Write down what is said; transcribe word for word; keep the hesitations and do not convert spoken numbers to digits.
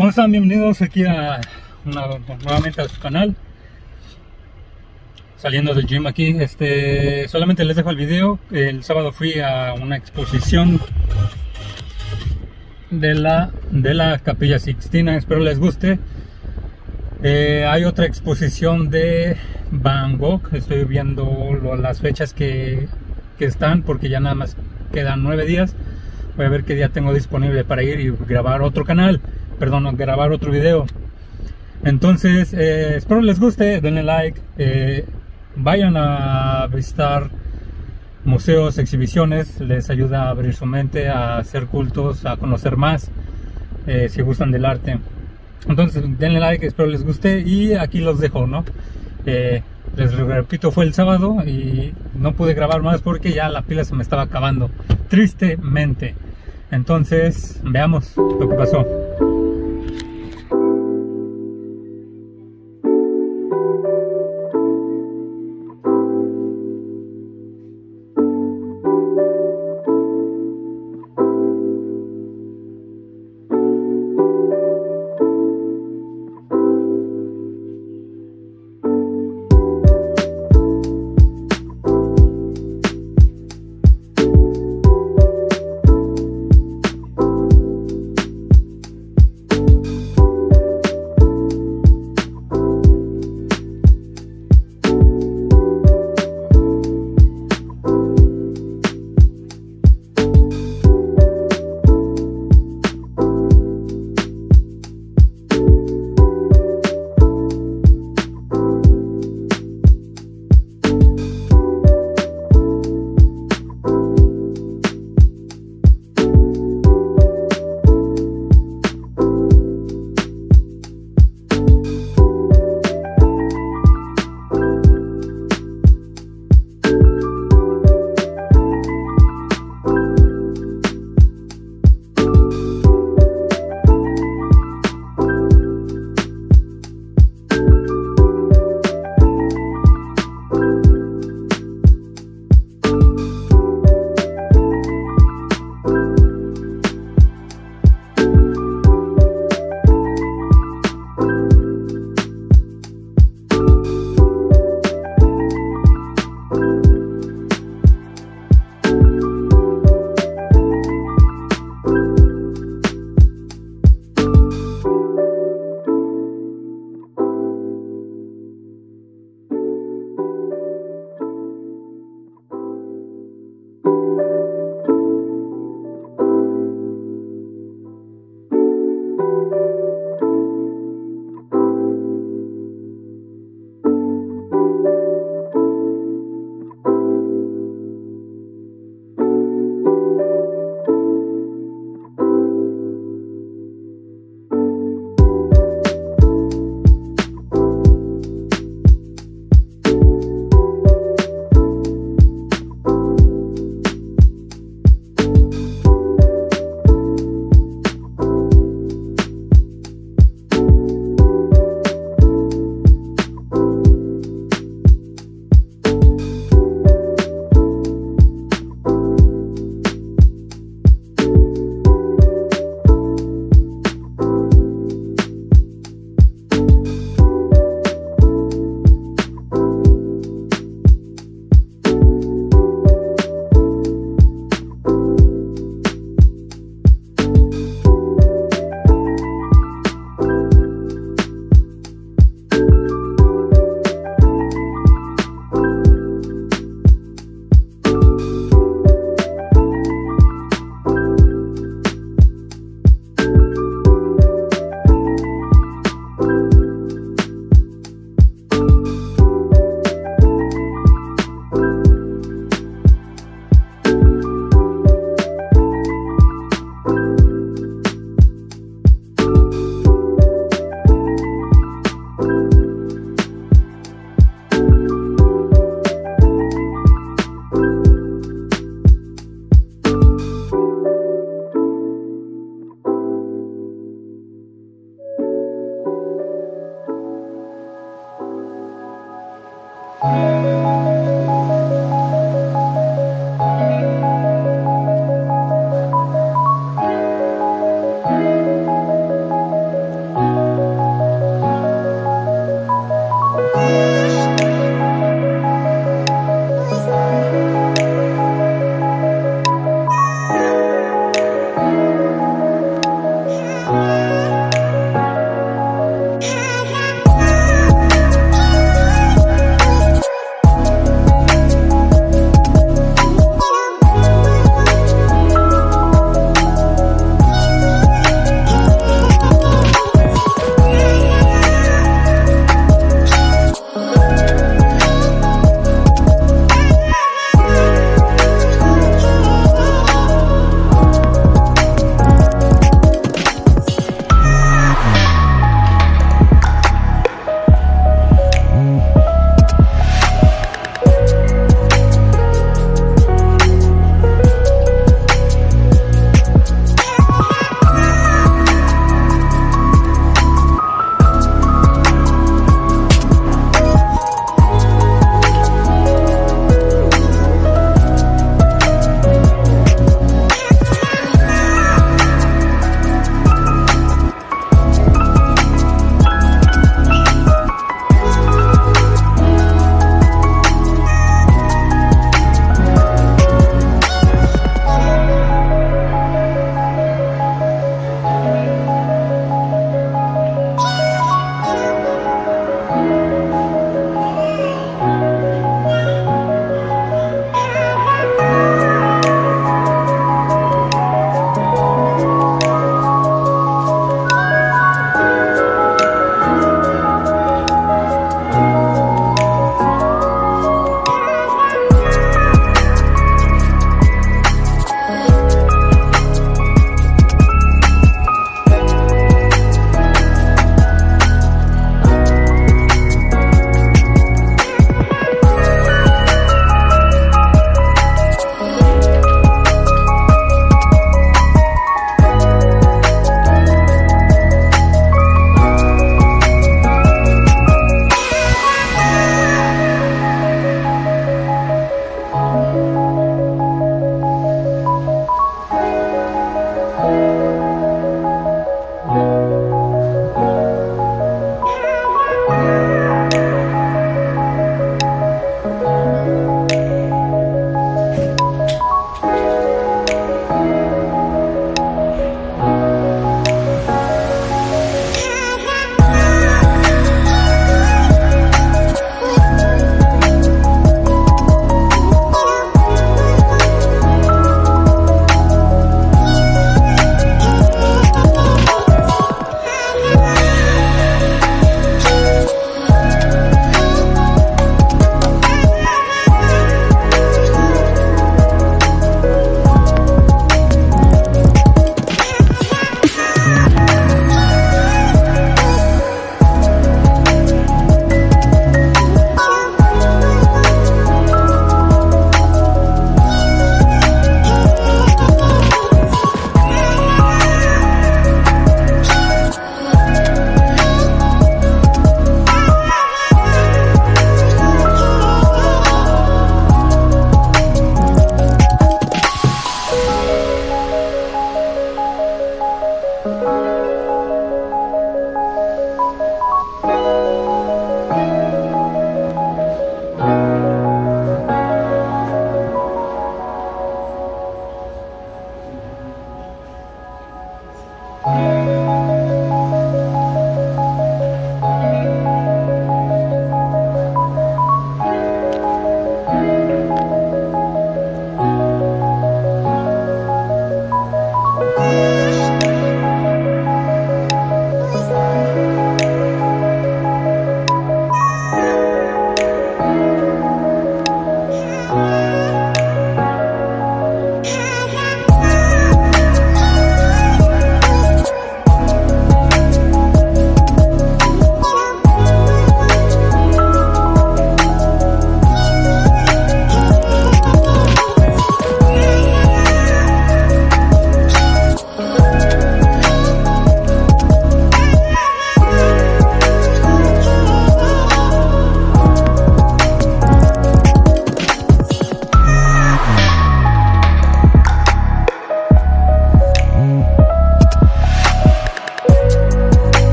¿Cómo están? Bienvenidos aquí a una, nuevamente a su canal. Saliendo del gym aquí, este, solamente les dejo el video. El sábado fui a una exposición de la, de la Capilla Sixtina, espero les guste. Eh, hay otra exposición de Van Gogh, estoy viendo lo, las fechas que, que están, porque ya nada más quedan nueve días. Voy a ver qué día tengo disponible para ir y grabar otro canal, perdón, grabar otro video. Entonces, eh, espero les guste, denle like, eh, vayan a visitar museos, exhibiciones, les ayuda a abrir su mente, a hacer cultos, a conocer más, eh, si gustan del arte. Entonces denle like, espero les guste y aquí los dejo, ¿no? Eh, les repito, fue el sábado y no pude grabar más porque ya la pila se me estaba acabando, tristemente. Entonces, veamos lo que pasó.